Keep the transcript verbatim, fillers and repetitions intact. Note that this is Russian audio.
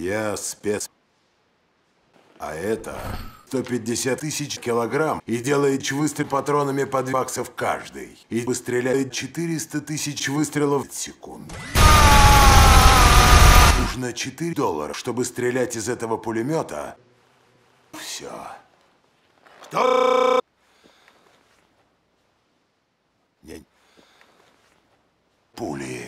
Я спец. А это сто пятьдесят тысяч килограмм и делает выстрел патронами по два баксов каждый. И стреляет четыреста тысяч выстрелов в секунду. Нужно четыре доллара, чтобы стрелять из этого пулемета. Все. Что? Не... Пули.